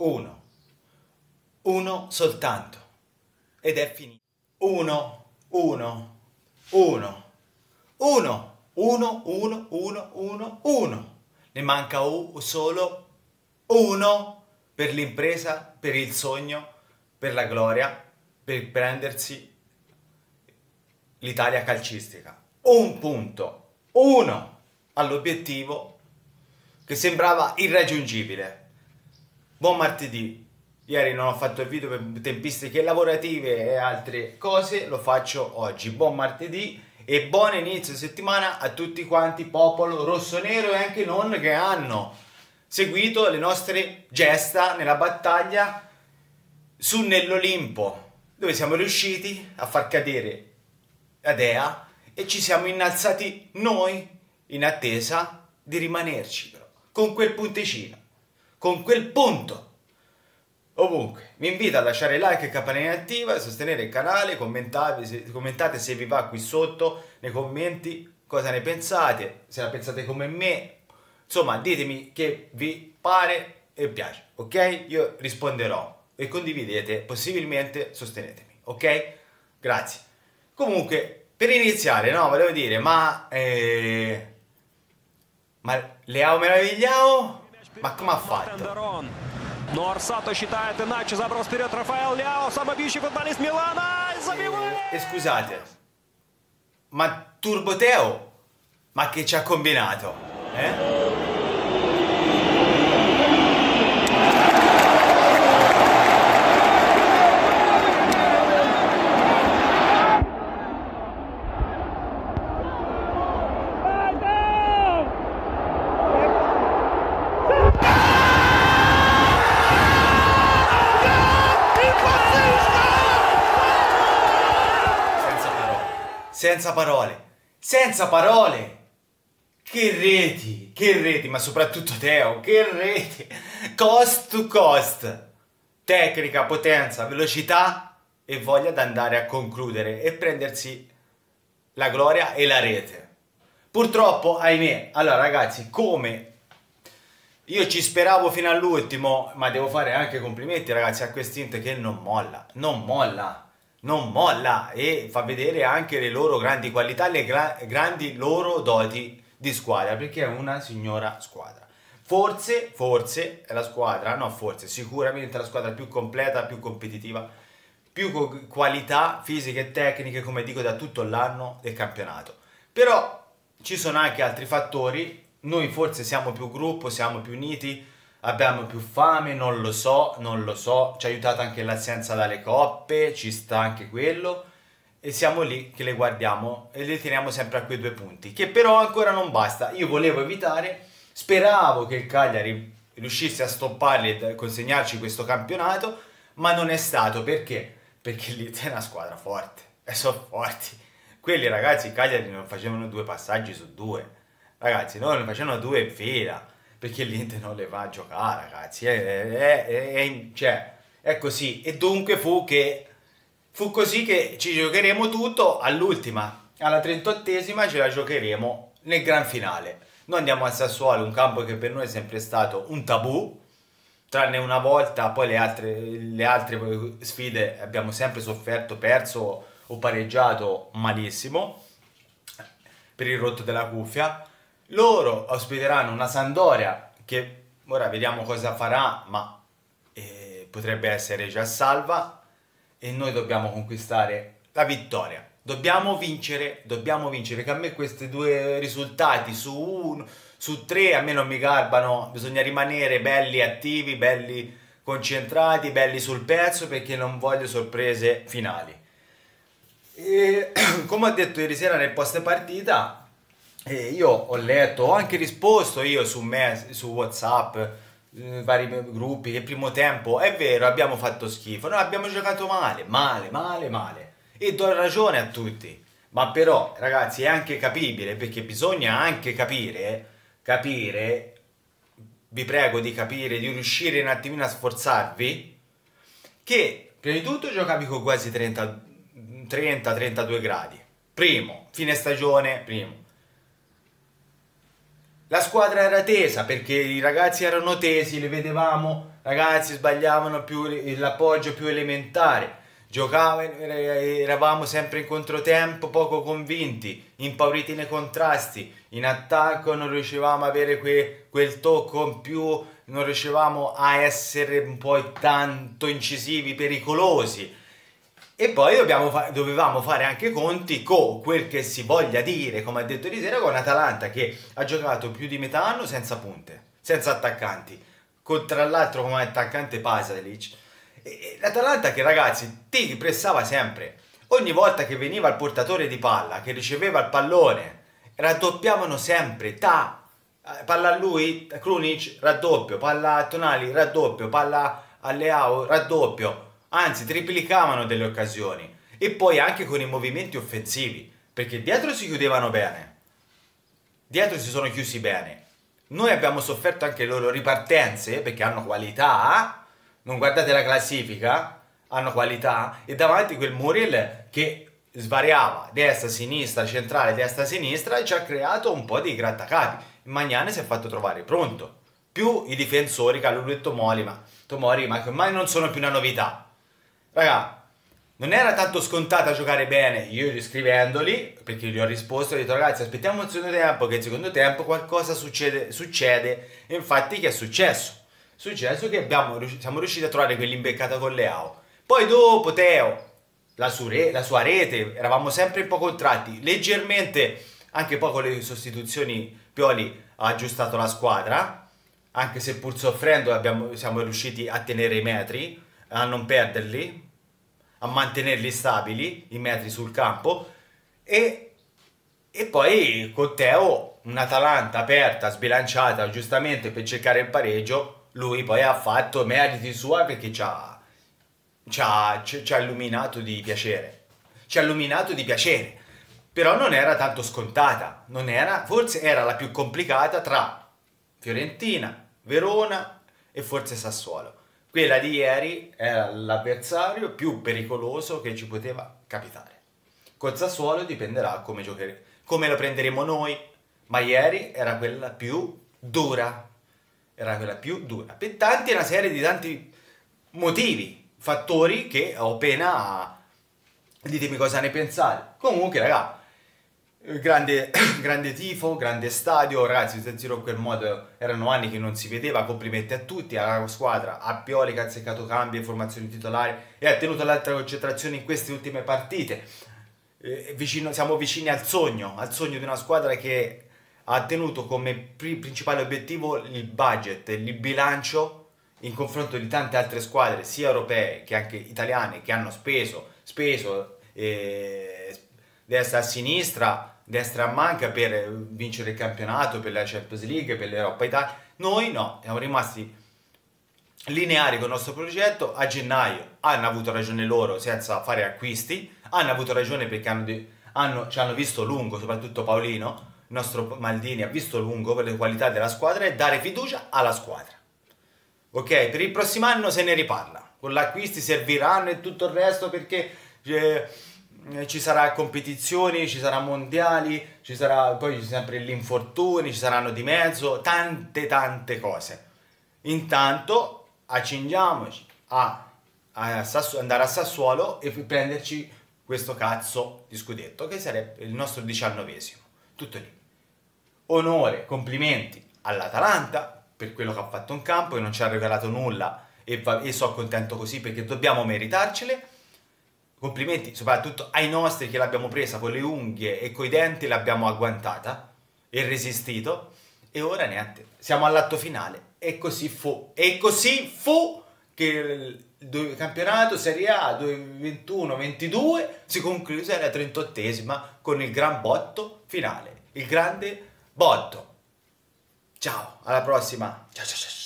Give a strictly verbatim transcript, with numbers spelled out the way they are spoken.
uno, uno soltanto, ed è finito. Uno, uno, uno, uno, uno, uno, uno, uno, uno. Ne manca solo uno per l'impresa, per il sogno, per la gloria, per prendersi l'Italia calcistica. Un punto, uno all'obiettivo che sembrava irraggiungibile. Buon martedì. Ieri non ho fatto il video per tempistiche lavorative e altre cose, lo faccio oggi. Buon martedì e buon inizio settimana a tutti quanti, popolo rossonero e anche non, che hanno seguito le nostre gesta nella battaglia su nell'Olimpo, dove siamo riusciti a far cadere la dea e ci siamo innalzati noi in attesa di rimanerci, però, con quel punticino, con quel punto. Ovunque, vi invito a lasciare like e campanella attiva, a sostenere il canale, commentate se, commentate se vi va qui sotto nei commenti cosa ne pensate, se la pensate come me, insomma ditemi che vi pare e piace, ok? Io risponderò e condividete, possibilmente sostenetemi, ok? Grazie. Comunque, per iniziare, no, volevo dire, ma... Eh, ma Leao Meravigliao? Ma come ha fatto? Но Арсато считает иначе. Заброс вперед Рафаэл Ляо, самый бьющий футболист Милана. Забивает! E scusate, ma Turbo Teo, ma che ci ha combinato? Eh? Senza parole, senza parole, che reti, che reti, ma soprattutto Teo, che reti, cost to cost, tecnica, potenza, velocità e voglia di andare a concludere e prendersi la gloria e la rete. Purtroppo, ahimè, allora ragazzi, come io ci speravo fino all'ultimo, ma devo fare anche complimenti ragazzi a quest'Inter che non molla, non molla. Non molla e fa vedere anche le loro grandi qualità, le gra grandi loro doti di squadra, perché è una signora squadra. Forse, forse è la squadra, no forse, sicuramente la squadra più completa, più competitiva, più qualità fisiche e tecniche, come dico, da tutto l'anno del campionato. Però ci sono anche altri fattori, noi forse siamo più gruppo, siamo più uniti, abbiamo più fame, non lo so, non lo so, ci ha aiutato anche l'assenza dalle coppe, ci sta anche quello, e siamo lì che le guardiamo e le teniamo sempre a quei due punti, che però ancora non basta. Io volevo evitare, speravo che il Cagliari riuscisse a stopparli e consegnarci questo campionato, ma non è stato, perché? Perché lì è una squadra forte, e sono forti. Quelli ragazzi, il Cagliari non facevano due passaggi su due, ragazzi, no, ne facevano due in fila, perché l'Inter non le va a giocare, ragazzi, è, è, è, è, cioè, è così. E dunque fu che fu così che ci giocheremo tutto all'ultima, alla trentottesima ce la giocheremo nel gran finale. Noi andiamo al Sassuolo, un campo che per noi è sempre stato un tabù, tranne una volta, poi le altre, le altre sfide abbiamo sempre sofferto, perso o pareggiato malissimo per il rotto della cuffia. Loro ospiteranno una Sampdoria che ora vediamo cosa farà, ma eh, potrebbe essere già salva, e noi dobbiamo conquistare la vittoria. Dobbiamo vincere, dobbiamo vincere, che a me questi due risultati su uno, su tre a me non mi garbano, bisogna rimanere belli attivi, belli concentrati, belli sul pezzo, perché non voglio sorprese finali. E, come ho detto ieri sera nel post partita, Eh, io ho letto, ho anche risposto io su, me, su WhatsApp, eh, vari gruppi, che primo tempo, è vero, abbiamo fatto schifo, noi abbiamo giocato male, male, male, male, e do ragione a tutti, ma però ragazzi è anche capibile, perché bisogna anche capire, capire, vi prego di capire, di riuscire un attimino a sforzarvi, che prima di tutto giocavi con quasi trenta trentadue gradi, primo, fine stagione, primo. la squadra era tesa perché i ragazzi erano tesi, li vedevamo, ragazzi sbagliavano più l'appoggio più elementare, giocavano, eravamo sempre in controtempo, poco convinti, impauriti nei contrasti, in attacco non riuscivamo a avere que, quel tocco in più, non riuscivamo a essere un po' tanto incisivi, pericolosi. E poi dobbiamo fa- dovevamo fare anche i conti con quel che si voglia dire, come ha detto di sera, con Atalanta che ha giocato più di metà anno senza punte, senza attaccanti, con tra l'altro come attaccante Pasalic. E, e l'Atalanta che, ragazzi, ti pressava sempre. Ogni volta che veniva il portatore di palla, che riceveva il pallone, raddoppiavano sempre, ta, palla a lui, Krunic, raddoppio, palla a Tonali, raddoppio, palla a Leao, raddoppio. Anzi, triplicavano delle occasioni. E poi anche con i movimenti offensivi, perché dietro si chiudevano bene. Dietro si sono chiusi bene. Noi abbiamo sofferto anche le loro ripartenze, perché hanno qualità. Non guardate la classifica, hanno qualità. E davanti quel Muriel che svariava destra, sinistra, centrale, destra, sinistra, e ci ha creato un po' di grattacapi. Magnani si è fatto trovare pronto. Più i difensori, Calulu e Tomori, ma, Tomori, ma che ormai non sono più una novità. Raga, non era tanto scontata giocare bene, io scrivendoli, perché gli ho risposto, ho detto ragazzi aspettiamo il secondo tempo, che il secondo tempo qualcosa succede, succede. E infatti che è successo? È successo che abbiamo, siamo riusciti a trovare quell'imbeccata con Leao. Poi dopo Teo, la, sua, la sua rete, eravamo sempre un po' contratti, leggermente, anche poi con le sostituzioni Pioli ha aggiustato la squadra, anche se pur soffrendo abbiamo, siamo riusciti a tenere i metri, a non perderli, a mantenerli stabili, i metri sul campo, e, e poi con Teo un'Atalanta aperta, sbilanciata, giustamente per cercare il pareggio, lui poi ha fatto meriti suoi perché ci ha, ci ha, ci, ci ha illuminato di piacere, ci ha illuminato di piacere, però non era tanto scontata, non era, forse era la più complicata tra Fiorentina, Verona e forse Sassuolo. Quella di ieri era l'avversario più pericoloso che ci poteva capitare. Col Sassuolo dipenderà come giocare, come lo prenderemo noi, ma ieri era quella più dura. Era quella più dura. Per tanti, una serie di tanti motivi, fattori che ho appena... Ditemi cosa ne pensate. Comunque, raga, grande, grande tifo, grande stadio, ragazzi, San Siro in quel modo erano anni che non si vedeva, complimenti a tutti, alla squadra, a Pioli che ha azzeccato cambi e formazioni titolari e ha tenuto l'altra concentrazione in queste ultime partite. Eh, vicino, siamo vicini al sogno, al sogno di una squadra che ha tenuto come principale obiettivo il budget, il bilancio in confronto di tante altre squadre, sia europee che anche italiane, che hanno speso, speso eh, destra a sinistra, destra a manca per vincere il campionato, per la Champions League, per l'Europa Italia. Noi no, siamo rimasti lineari con il nostro progetto. A gennaio hanno avuto ragione loro senza fare acquisti, hanno avuto ragione perché hanno, hanno, ci hanno visto lungo, soprattutto Paolino, il nostro Maldini ha visto lungo per le qualità della squadra e dare fiducia alla squadra. Ok, per il prossimo anno se ne riparla, con gli acquisti serviranno e tutto il resto perché... Eh, ci sarà competizioni, ci sarà mondiali, ci sarà poi sempre gli infortuni, ci saranno di mezzo tante tante cose. Intanto accingiamoci a, a Sassu- andare a Sassuolo e prenderci questo cazzo di scudetto che sarebbe il nostro diciannovesimo. Tutto lì. Onore, complimenti all'Atalanta per quello che ha fatto in campo, che non ci ha regalato nulla e, va- e sono contento così perché dobbiamo meritarcele. Complimenti soprattutto ai nostri che l'abbiamo presa con le unghie e coi denti, l'abbiamo agguantata e resistito. E ora niente, siamo all'atto finale. E così fu. E così fu che il campionato Serie A ventuno ventidue si concluse alla trentottesima con il gran botto finale. Il grande botto. Ciao, alla prossima. Ciao ciao ciao.